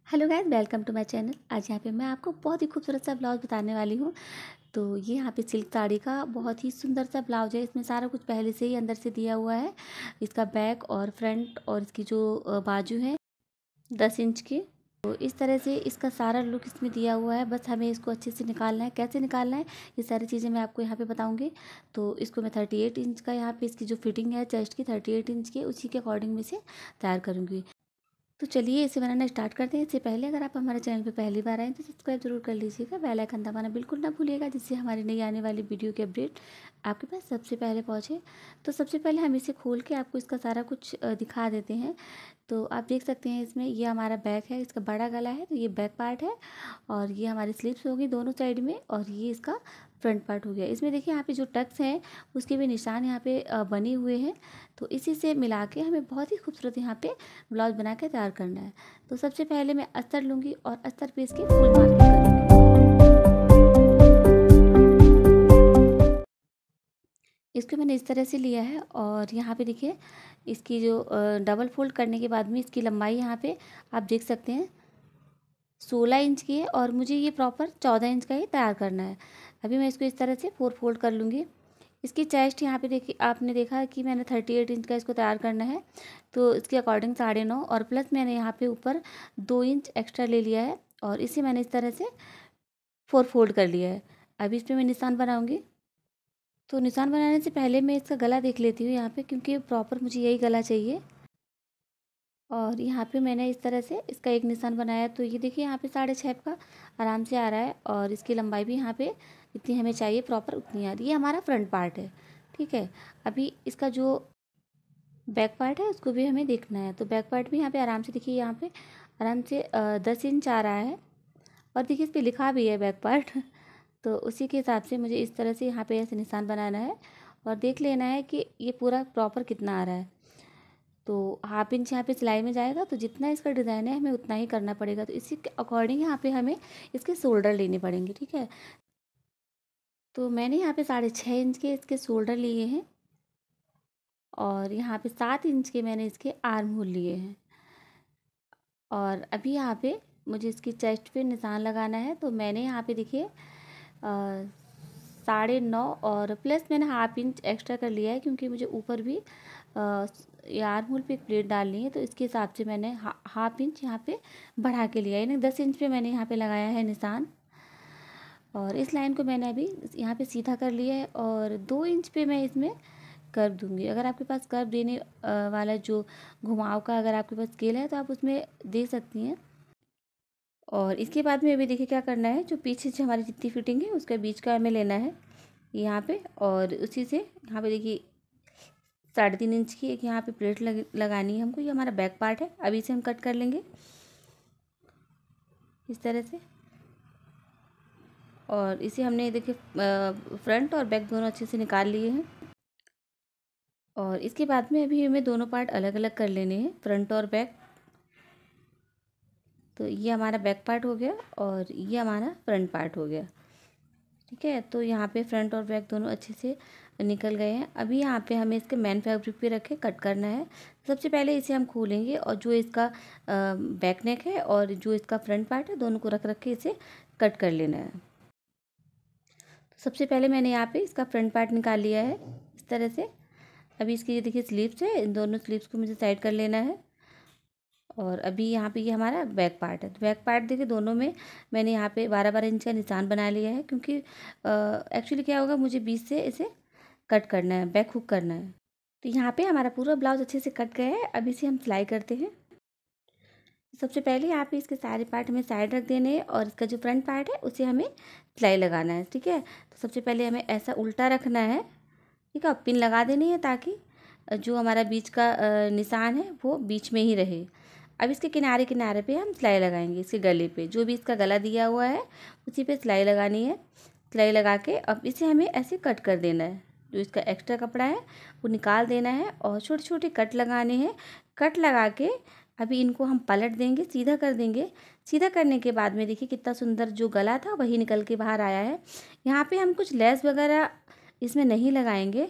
Hello guys, welcome to my channel. आज यहाँ पे मैं आपको बहुत ही खूबसूरत सा ब्लाउज बताने वाली हूँ। तो ये यहाँ पे सिल्क साड़ी का बहुत ही सुंदर सा ब्लाउज है। इसमें सारा कुछ पहले से ही अंदर से दिया हुआ है। इसका बैक और फ्रंट और इसकी जो बाजू है 10 इंच की। तो इस तरह से इसका सारा लुक इसमें दिया हुआ है। बस हमें इसको अच्छे से निकालना है। कैसे निकालना है ये सारी चीज़ें मैं आपको यहाँ पे बताऊँगी। तो इसको मैं 38 इंच का यहाँ पे इसकी जो फिटिंग है चेस्ट की 38 इंच की, उसी के अकॉर्डिंग में इसे तैयार करूँगी। तो चलिए इसे बनाना स्टार्ट करते हैं। इससे पहले अगर आप हमारे चैनल पे पहली बार आए तो सब्सक्राइब जरूर कर लीजिएगा। बेल आइकन दबाना बिल्कुल ना भूलिएगा, जिससे हमारी नई आने वाली वीडियो की अपडेट आपके पास सबसे पहले पहुंचे। तो सबसे पहले हम इसे खोल के आपको इसका सारा कुछ दिखा देते हैं। तो आप देख सकते हैं इसमें ये हमारा बैक है, इसका बड़ा गला है, तो ये बैक पार्ट है। और ये हमारी स्लीव्स होगी दोनों साइड में, और ये इसका फ्रंट पार्ट हो गया। इसमें देखिए यहाँ पे जो टक्स हैं उसके भी निशान यहाँ पे बने हुए हैं। तो इसी से मिला के हमें बहुत ही खूबसूरत यहाँ पे ब्लाउज बना के तैयार करना है। तो सबसे पहले मैं अस्तर लूँगी और अस्तर पे इसकी फुल मार्किंग करूँगी। इसको मैंने इस तरह से लिया है और यहाँ पे देखिए इसकी जो डबल फोल्ड करने के बाद में इसकी लंबाई यहाँ पे आप देख सकते हैं 16 इंच की है, और मुझे ये प्रॉपर 14 इंच का ही तैयार करना है। अभी मैं इसको इस तरह से 4 फोल्ड कर लूँगी। इसकी चेस्ट यहाँ पे देखिए, आपने देखा कि मैंने 38 इंच का इसको तैयार करना है, तो इसके अकॉर्डिंग 9.5 और प्लस मैंने यहाँ पे ऊपर 2 इंच एक्स्ट्रा ले लिया है, और इसे मैंने इस तरह से 4 फोल्ड कर लिया है। अभी इस पर मैं निशान बनाऊँगी। तो निशान बनाने से पहले मैं इसका गला देख लेती हूँ यहाँ पे, क्योंकि प्रॉपर मुझे यही गला चाहिए। और यहाँ पे मैंने इस तरह से इसका एक निशान बनाया, तो ये देखिए यहाँ पे 6.5 का आराम से आ रहा है, और इसकी लंबाई भी यहाँ पे इतनी हमें चाहिए प्रॉपर उतनी आ रही है। ये हमारा फ्रंट पार्ट है, ठीक है। अभी इसका जो बैक पार्ट है उसको भी हमें देखना है। तो बैक पार्ट भी यहाँ पे आराम से देखिए, यहाँ पे आराम से 10 इंच आ रहा है, और देखिए इस पर लिखा भी है बैक पार्ट। तो उसी के हिसाब से मुझे इस तरह से यहाँ पे ऐसे निशान बनाना है, और देख लेना है कि ये पूरा प्रॉपर कितना आ रहा है। तो हाफ इंच यहाँ पे सिलाई में जाएगा, तो जितना इसका डिज़ाइन है हमें उतना ही करना पड़ेगा। तो इसी के अकॉर्डिंग यहाँ पे हमें इसके शोल्डर लेने पड़ेंगे, ठीक है। तो मैंने यहाँ पे 6.5 इंच के इसके शोल्डर लिए हैं, और यहाँ पे 7 इंच के मैंने इसके आर्म होल लिए हैं। और अभी यहाँ पे मुझे इसकी चेस्ट पे निशान लगाना है। तो मैंने यहाँ पे देखिए 9.5 और प्लस मैंने हाफ इंच एक्स्ट्रा कर लिया है, क्योंकि मुझे ऊपर भी ये आर्म होल पे एक प्लेट डालनी है। तो इसके हिसाब से मैंने हाफ इंच यहाँ पे बढ़ा के लिया है, यानी 10 इंच पे मैंने यहाँ पे लगाया है निशान। और इस लाइन को मैंने अभी यहाँ पे सीधा कर लिया है, और 2 इंच पे मैं इसमें कर्व दूंगी। अगर आपके पास कर्व देने वाला जो घुमाव का अगर आपके पास स्केल है तो आप उसमें दे सकती हैं। और इसके बाद में अभी देखिए क्या करना है, जो पीछे से हमारी जितनी फिटिंग है उसका बीच का हमें लेना है यहाँ पे, और उसी से यहाँ पे देखिए 3.5 इंच की एक यहाँ पे प्लेट लगानी है हमको। ये हमारा बैक पार्ट है, अभी इसे हम कट कर लेंगे इस तरह से। और इसे हमने देखिए फ्रंट और बैक दोनों अच्छे से निकाल लिए हैं। और इसके बाद में अभी हमें दोनों पार्ट अलग अलग कर लेने हैं, फ्रंट और बैक। तो ये हमारा बैक पार्ट हो गया, और ये हमारा फ्रंट पार्ट हो गया, ठीक है। तो यहाँ पे फ्रंट और बैक दोनों अच्छे से निकल गए हैं। अभी यहाँ पे हमें इसके मेन फैब्रिक पे रख के कट करना है। सबसे पहले इसे हम खोलेंगे, और जो इसका बैक नेक है और जो इसका फ्रंट पार्ट है दोनों को रख रख के इसे कट कर लेना है। तो सबसे पहले मैंने यहाँ पे इसका फ्रंट पार्ट निकाल लिया है इस तरह से। अभी इसकी ये देखिए स्लीव्स है, इन दोनों स्लीव्स को मुझे साइड कर लेना है। और अभी यहाँ पे ये हमारा बैक पार्ट है। तो बैक पार्ट देखिए दोनों में मैंने यहाँ पे 12-12 इंच का निशान बना लिया है, क्योंकि एक्चुअली क्या होगा, मुझे बीच से इसे कट करना है, बैक हुक करना है। तो यहाँ पे हमारा पूरा ब्लाउज अच्छे से कट गया है। अब इसे हम सिलाई करते हैं। सबसे पहले यहाँ पे इसके सारे पार्ट हमें साइड रख देने हैं, और इसका जो फ्रंट पार्ट है उसे हमें सिलाई लगाना है, ठीक है। तो सबसे पहले हमें ऐसा उल्टा रखना है, ठीक है। पिन लगा देनी है ताकि जो हमारा बीच का निशान है वो बीच में ही रहे। अब इसके किनारे किनारे पे हम सिलाई लगाएंगे, इसके गले पे जो भी इसका गला दिया हुआ है उसी पे सिलाई लगानी है। सिलाई लगा के अब इसे हमें ऐसे कट कर देना है। जो इसका एक्स्ट्रा कपड़ा है वो निकाल देना है, और छोटे छोटे कट लगाने हैं। कट लगा के अभी इनको हम पलट देंगे, सीधा कर देंगे। सीधा करने के बाद में देखिए कितना सुंदर जो गला था वही निकल के बाहर आया है। यहाँ पे हम कुछ लेस वगैरह इसमें नहीं लगाएंगे,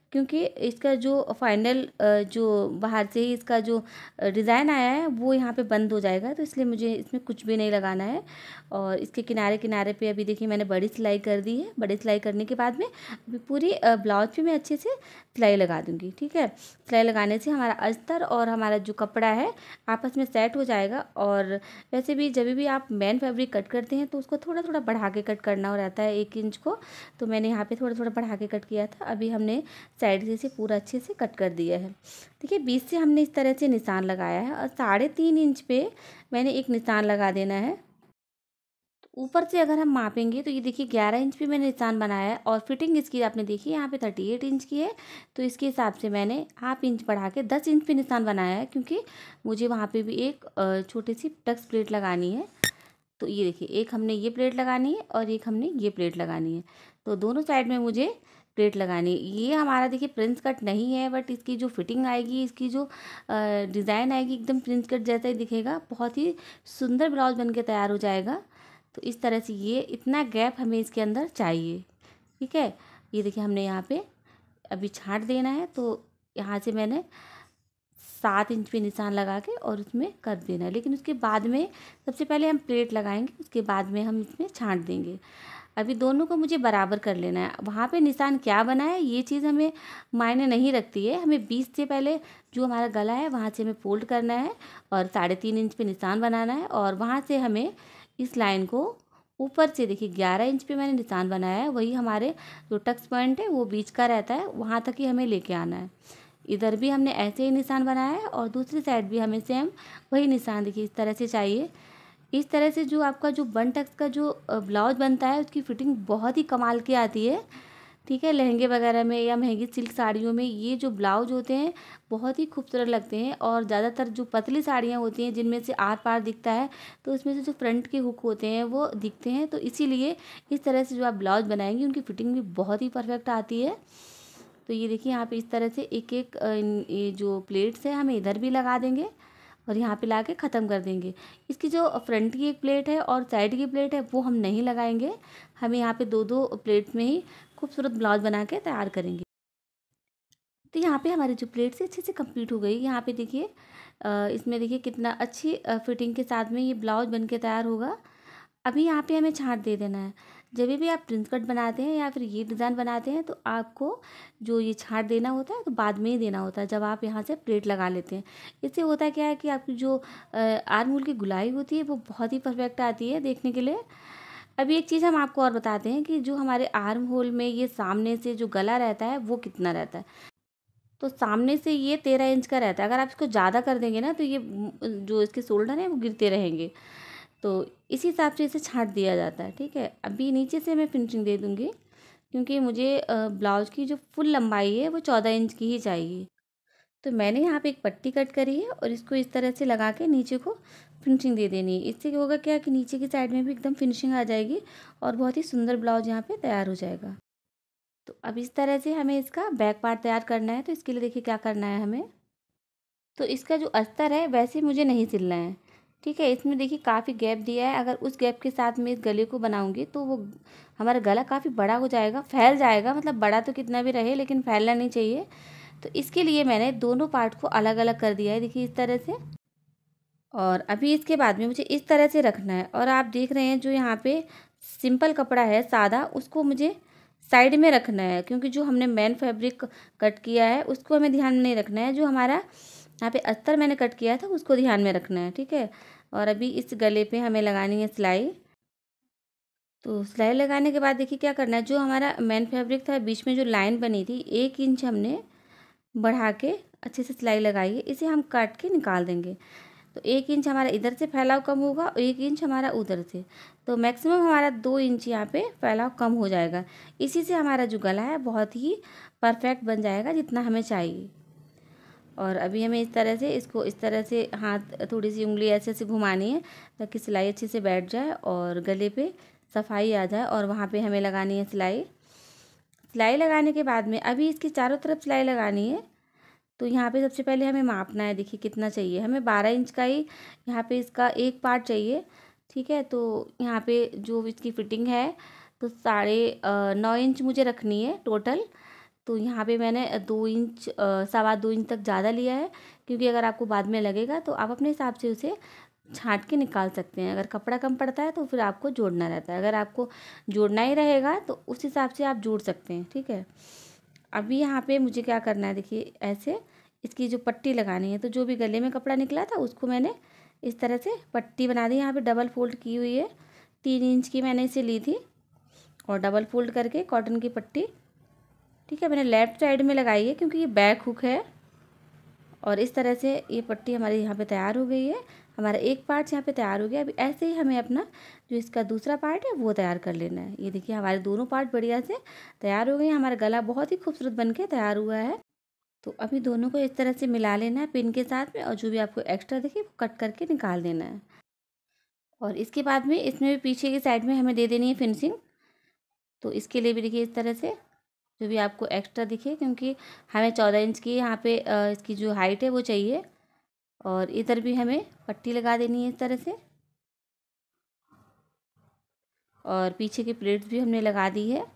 क्योंकि इसका जो फाइनल जो बाहर से ही इसका जो डिज़ाइन आया है वो यहाँ पे बंद हो जाएगा, तो इसलिए मुझे इसमें कुछ भी नहीं लगाना है। और इसके किनारे किनारे पे अभी देखिए मैंने बड़ी सिलाई कर दी है। बड़ी सिलाई करने के बाद में अभी पूरी ब्लाउज पे मैं अच्छे से सिलाई लगा दूँगी, ठीक है। सिलाई लगाने से हमारा अस्तर और हमारा जो कपड़ा है आपस में सेट हो जाएगा। और वैसे भी जब भी आप मेन फैब्रिक कट करते हैं तो उसको थोड़ा थोड़ा बढ़ा के कट करना रहता है 1 इंच को, तो मैंने यहाँ पे थोड़ा थोड़ा बढ़ा के कट किया था। अभी हमने साइड से पूरा अच्छे से कट कर दिया है। देखिए बीच से हमने इस तरह से निशान लगाया है और 3.5 इंच पे मैंने एक निशान लगा देना है। ऊपर से अगर हम मापेंगे तो ये देखिए 11 इंच पे मैंने निशान बनाया है और फिटिंग इसकी आपने देखी यहाँ पे 38 इंच की है, तो इसके हिसाब से मैंने हाफ इंच बढ़ा के 10 इंच पे निशान बनाया है, क्योंकि मुझे वहाँ पे भी एक छोटी सी टक्स प्लेट लगानी है। तो ये देखिए एक हमने ये प्लेट लगानी है और एक हमने ये प्लेट लगानी है, तो दोनों साइड में मुझे प्लेट लगानी है। ये हमारा देखिए प्रिंस कट नहीं है, बट इसकी जो फिटिंग आएगी, इसकी जो डिज़ाइन आएगी एकदम प्रिंस कट जैसा ही दिखेगा। बहुत ही सुंदर ब्लाउज बन के तैयार हो जाएगा। तो इस तरह से ये इतना गैप हमें इसके अंदर चाहिए, ठीक है। ये देखिए हमने यहाँ पे अभी छांट देना है, तो यहाँ से मैंने 7 इंच पे निशान लगा के और उसमें कर देना है। लेकिन उसके बाद में सबसे पहले हम प्लेट लगाएंगे, उसके बाद में हम इसमें छांट देंगे। अभी दोनों को मुझे बराबर कर लेना है। वहाँ पे निशान क्या बना है ये चीज़ हमें मायने नहीं रखती है। हमें बीच से पहले जो हमारा गला है वहाँ से हमें फोल्ड करना है और 3.5 इंच पे निशान बनाना है, और वहाँ से हमें इस लाइन को ऊपर से देखिए 11 इंच पे मैंने निशान बनाया है, वही हमारे जो टक्स पॉइंट है वो बीच का रहता है, वहाँ तक ही हमें लेके आना है। इधर भी हमने ऐसे ही निशान बनाया है और दूसरी साइड भी हमें सेम वही निशान देखिए इस तरह से चाहिए। इस तरह से जो आपका जो बन टक्स का जो ब्लाउज बनता है उसकी फिटिंग बहुत ही कमाल की आती है, ठीक है। लहंगे वगैरह में या महंगी सिल्क साड़ियों में ये जो ब्लाउज होते हैं बहुत ही खूबसूरत लगते हैं। और ज़्यादातर जो पतली साड़ियाँ होती हैं जिनमें से आर पार दिखता है, तो उसमें से जो फ्रंट के हुक होते हैं वो दिखते हैं। तो इसीलिए इस तरह से जो आप ब्लाउज बनाएंगे उनकी फिटिंग भी बहुत ही परफेक्ट आती है। तो ये देखिए यहाँ पे इस तरह से एक एक ये जो प्लेट्स है हमें इधर भी लगा देंगे और यहाँ पे लाके ख़त्म कर देंगे। इसकी जो फ्रंट की एक प्लेट है और साइड की प्लेट है वो हम नहीं लगाएंगे। हमें यहाँ पे दो दो प्लेट्स में ही खूबसूरत ब्लाउज बना के तैयार करेंगे। तो यहाँ पे हमारी जो प्लेट से अच्छे से कंप्लीट हो गई। यहाँ पे देखिए इसमें देखिए कितना अच्छी फिटिंग के साथ में ये ब्लाउज बन के तैयार होगा। अभी यहाँ पे हमें छांट दे देना है। जब भी आप प्रिंस कट बनाते हैं या फिर ये डिज़ाइन बनाते हैं तो आपको जो ये छांट देना होता है तो बाद में ही देना होता है, जब आप यहाँ से प्लेट लगा लेते हैं। इससे होता क्या है कि आपकी जो आर्म होल की गुलाई होती है वो बहुत ही परफेक्ट आती है देखने के लिए। अभी एक चीज़ हम आपको और बताते हैं कि जो हमारे आर्म होल में ये सामने से जो गला रहता है वो कितना रहता है। तो सामने से ये 13 इंच का रहता है। अगर आप इसको ज़्यादा कर देंगे ना तो ये जो इसके शोल्डर हैं वो गिरते रहेंगे। तो इसी हिसाब से इसे छांट दिया जाता है, ठीक है। अभी नीचे से मैं फिनिशिंग दे दूँगी, क्योंकि मुझे ब्लाउज की जो फुल लंबाई है वो 14 इंच की ही चाहिए। तो मैंने यहाँ पे एक पट्टी कट करी है और इसको इस तरह से लगा के नीचे को फिनिशिंग दे देनी है। इससे क्या होगा क्या कि नीचे की साइड में भी एकदम फिनिशिंग आ जाएगी और बहुत ही सुंदर ब्लाउज यहाँ पे तैयार हो जाएगा। तो अब इस तरह से हमें इसका बैक पार्ट तैयार करना है। तो इसके लिए देखिए क्या करना है हमें। तो इसका जो अस्तर है वैसे मुझे नहीं सिलना है, ठीक है। इसमें देखिए काफ़ी गैप दिया है। अगर उस गैप के साथ में इस गले को बनाऊंगी तो वो हमारा गला काफ़ी बड़ा हो जाएगा, फैल जाएगा। मतलब बड़ा तो कितना भी रहे लेकिन फैलना नहीं चाहिए। तो इसके लिए मैंने दोनों पार्ट को अलग अलग कर दिया है देखिए इस तरह से। और अभी इसके बाद में मुझे इस तरह से रखना है। और आप देख रहे हैं जो यहाँ पे सिंपल कपड़ा है सादा, उसको मुझे साइड में रखना है, क्योंकि जो हमने मेन फैब्रिक कट किया है उसको हमें ध्यान में नहीं रखना है। जो हमारा यहाँ पे अस्तर मैंने कट किया था उसको ध्यान में रखना है, ठीक है। और अभी इस गले पे हमें लगानी है सिलाई। तो सिलाई लगाने के बाद देखिए क्या करना है। जो हमारा मेन फैब्रिक था बीच में जो लाइन बनी थी 1 इंच हमने बढ़ा के अच्छे से सिलाई लगाई है। इसे हम काट के निकाल देंगे। तो 1 इंच हमारा इधर से फैलाव कम होगा और 1 इंच हमारा उधर से, तो मैक्सिमम हमारा 2 इंच यहाँ पे फैलाव कम हो जाएगा। इसी से हमारा जो गला है बहुत ही परफेक्ट बन जाएगा जितना हमें चाहिए। और अभी हमें इस तरह से इसको इस तरह से हाथ थोड़ी सी उंगली ऐसे ऐसे घुमानी है ताकि सिलाई अच्छे से बैठ जाए और गले पे सफाई आ जाए। और वहाँ पे हमें लगानी है सिलाई। सिलाई लगाने के बाद में अभी इसकी चारों तरफ सिलाई लगानी है। तो यहाँ पे सबसे पहले हमें मापना है। देखिए कितना चाहिए हमें, 12 इंच का ही यहाँ पे इसका एक पार्ट चाहिए, ठीक है। तो यहाँ पे जो इसकी फिटिंग है तो 9.5 इंच मुझे रखनी है टोटल। तो यहाँ पे मैंने 2 इंच 2.25 इंच तक ज़्यादा लिया है, क्योंकि अगर आपको बाद में लगेगा तो आप अपने हिसाब से उसे छाँट के निकाल सकते हैं। अगर कपड़ा कम पड़ता है तो फिर आपको जोड़ना रहता है, अगर आपको जोड़ना ही रहेगा तो उस हिसाब से आप जोड़ सकते हैं, ठीक है। अभी यहाँ पे मुझे क्या करना है, देखिए ऐसे इसकी जो पट्टी लगानी है, तो जो भी गले में कपड़ा निकला था उसको मैंने इस तरह से पट्टी बना दी। यहाँ पे डबल फोल्ड की हुई है, 3 इंच की मैंने इसे ली थी और डबल फोल्ड करके कॉटन की पट्टी, ठीक है, मैंने लेफ्ट साइड में लगाई है क्योंकि ये बैक हुक है। और इस तरह से ये पट्टी हमारी यहाँ पे तैयार हो गई है। हमारा एक पार्ट यहाँ पे तैयार हो गया। अभी ऐसे ही हमें अपना जो इसका दूसरा पार्ट है वो तैयार कर लेना है। ये देखिए हमारे दोनों पार्ट बढ़िया से तैयार हो गए हैं। हमारा गला बहुत ही खूबसूरत बन के तैयार हुआ है। तो अभी दोनों को इस तरह से मिला लेना है पिन के साथ में, और जो भी आपको एक्स्ट्रा दिखे वो कट करके निकाल देना है। और इसके बाद में इसमें भी पीछे की साइड में हमें दे देनी है फिनिशिंग। तो इसके लिए भी देखिए इस तरह से जो भी आपको एक्स्ट्रा दिखे, क्योंकि हमें 14 इंच की यहाँ पे इसकी जो हाइट है वो चाहिए। और इधर भी हमें पट्टी लगा देनी है इस तरह से, और पीछे की प्लेट्स भी हमने लगा दी है।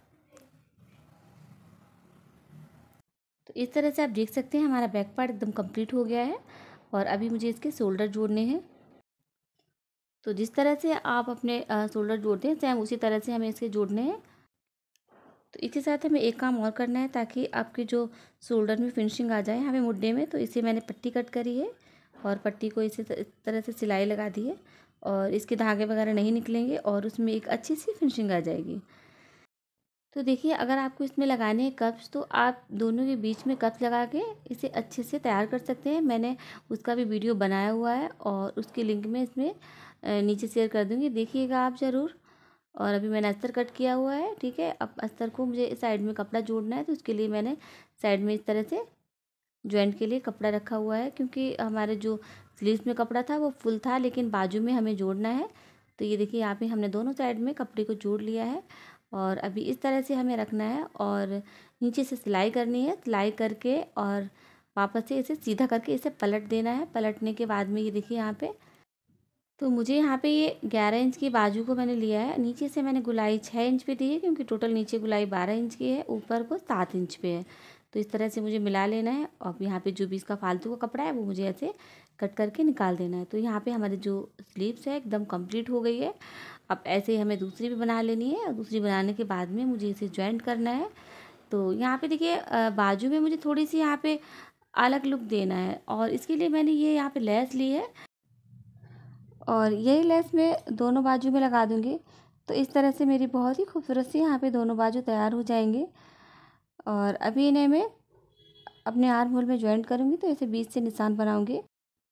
तो इस तरह से आप देख सकते हैं हमारा बैक पार्ट एकदम कंप्लीट हो गया है। और अभी मुझे इसके शोल्डर जोड़ने हैं। तो जिस तरह से आप अपने शोल्डर जोड़ते हैं सेम उसी तरह से हमें इसके जोड़ने हैं। तो इसके साथ हमें एक काम और करना है, ताकि आपके जो शोल्डर में फिनिशिंग आ जाए हमें मुड्ढे में। तो इसे मैंने पट्टी कट करी है और पट्टी को इस तरह से सिलाई लगा दी है, और इसके धागे वगैरह नहीं निकलेंगे और उसमें एक अच्छी सी फिनिशिंग आ जाएगी। तो देखिए अगर आपको इसमें लगाने हैं कप्स, तो आप दोनों के बीच में कप्स लगा के इसे अच्छे से तैयार कर सकते हैं। मैंने उसका भी वीडियो बनाया हुआ है और उसकी लिंक मैं इसमें नीचे शेयर कर दूँगी, देखिएगा आप ज़रूर। और अभी मैंने अस्तर कट किया हुआ है, ठीक है। अब अस्तर को मुझे साइड में कपड़ा जोड़ना है, तो उसके लिए मैंने साइड में इस तरह से जॉइंट के लिए कपड़ा रखा हुआ है, क्योंकि हमारे जो स्लीव्स में कपड़ा था वो फुल था, लेकिन बाजू में हमें जोड़ना है। तो ये देखिए यहाँ पे हमने दोनों साइड में कपड़े को जोड़ लिया है। और अभी इस तरह से हमें रखना है और नीचे से सिलाई करनी है। सिलाई करके और वापस से इसे सीधा करके इसे पलट देना है। पलटने के बाद में ये देखिए यहाँ पे, तो मुझे यहाँ पे ये 11 इंच की बाजू को मैंने लिया है। नीचे से मैंने गुलाई 6 इंच पे दी है, क्योंकि टोटल नीचे गुलाई 12 इंच की है, ऊपर को 7 इंच पे है। तो इस तरह से मुझे मिला लेना है। और यहाँ पे जो भी इसका फालतू का कपड़ा है वो मुझे ऐसे कट करके निकाल देना है। तो यहाँ पे हमारी जो स्लीव्स है एकदम कंप्लीट हो गई है। अब ऐसे ही हमें दूसरी भी बना लेनी है, और दूसरी बनाने के बाद में मुझे इसे जॉइंट करना है। तो यहाँ पे देखिए बाजू में मुझे थोड़ी सी यहाँ पे अलग लुक देना है, और इसके लिए मैंने ये यहाँ पे लेस ली है, और यही लेस मैं दोनों बाजू में लगा दूँगी। तो इस तरह से मेरी बहुत ही खूबसूरत सी यहाँ पे दोनों बाजू तैयार हो जाएंगे। और अभी इन्हें मैं अपने आर्म होल में जॉइंट करूँगी, तो इसे बीच से निशान बनाऊँगी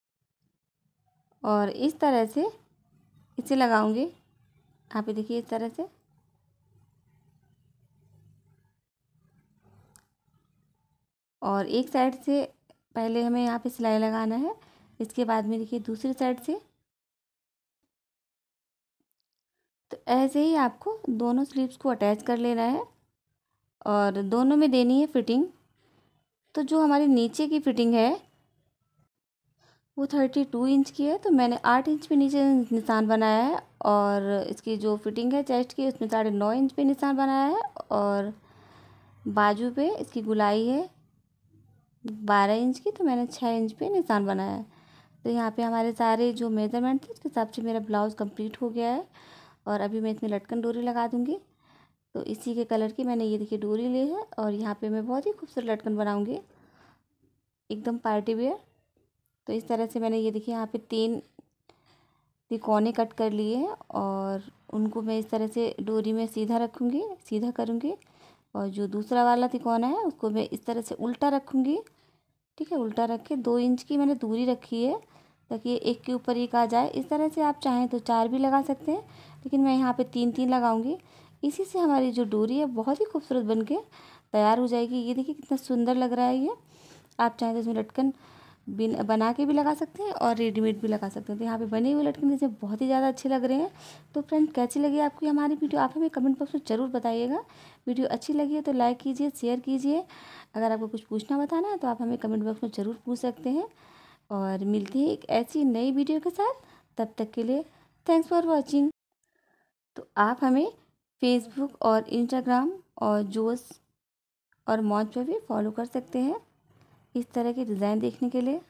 और इस तरह से इसे लगाऊँगी। यहाँ पे देखिए इस तरह से, और एक साइड से पहले हमें यहाँ पे सिलाई लगाना है। इसके बाद में देखिए दूसरी साइड से। तो ऐसे ही आपको दोनों स्लीव्स को अटैच कर लेना है और दोनों में देनी है फिटिंग। तो जो हमारी नीचे की फिटिंग है वो 32 इंच की है, तो मैंने 8 इंच पे नीचे निशान बनाया है। और इसकी जो फिटिंग है चेस्ट की उसमें 9.5 इंच पे निशान बनाया है। और बाजू पे इसकी गुलाई है 12 इंच की, तो मैंने 6 इंच पे निशान बनाया है। तो यहाँ पे हमारे सारे जो मेजरमेंट थे उसके हिसाब से मेरा ब्लाउज़ कंप्लीट हो गया है। और अभी मैं इसमें लटकन डोरी लगा दूँगी। तो इसी के कलर की मैंने ये देखिए डोरी ली है, और यहाँ पे मैं बहुत ही खूबसूरत लटकन बनाऊँगी, एकदम पार्टी वेयर। तो इस तरह से मैंने ये देखिए यहाँ पे 3 तिकोने कट कर लिए हैं, और उनको मैं इस तरह से डोरी में सीधा रखूँगी, सीधा करूँगी। और जो दूसरा वाला तिकोना है उसको मैं इस तरह से उल्टा रखूँगी, ठीक है। उल्टा रख के 2 इंच की मैंने दूरी रखी है, ताकि एक के ऊपर एक आ जाए। इस तरह से आप चाहें तो 4 भी लगा सकते हैं, लेकिन मैं यहाँ पे 3-3 लगाऊंगी। इसी से हमारी जो डोरी है बहुत ही खूबसूरत बन के तैयार हो जाएगी। ये देखिए कितना सुंदर लग रहा है ये। आप चाहें तो इसमें लटकन बना के भी लगा सकते हैं और रेडीमेड भी लगा सकते हैं। तो यहाँ पे बने हुए लटकन जैसे बहुत ही ज़्यादा अच्छे लग रहे हैं। तो फ्रेंड कैसी लगी आपकी हमारी वीडियो, आप हमें कमेंट बॉक्स में ज़रूर बताइएगा। वीडियो अच्छी लगी है तो लाइक कीजिए, शेयर कीजिए। अगर आपको कुछ पूछना बताना है तो आप हमें कमेंट बॉक्स में ज़रूर पूछ सकते हैं। और मिलते हैं एक ऐसी नई वीडियो के साथ, तब तक के लिए थैंक्स फॉर वॉचिंग। तो आप हमें फेसबुक और इंस्टाग्राम और जोश और मौज पर भी फॉलो कर सकते हैं इस तरह के डिज़ाइन देखने के लिए।